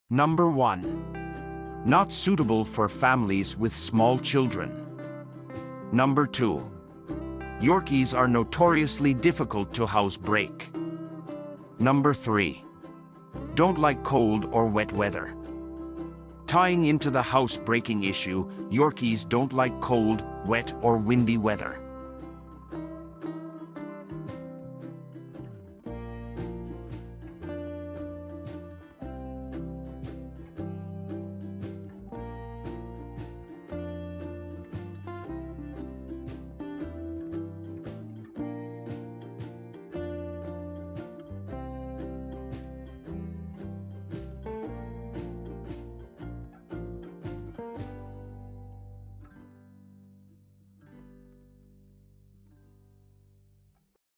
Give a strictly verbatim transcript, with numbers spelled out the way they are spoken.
Number one. Not suitable for families with small children. Number two. Yorkies are notoriously difficult to housebreak. Number three. Don't like cold or wet weather. Tying into the housebreaking issue, Yorkies don't like cold, wet, or windy weather.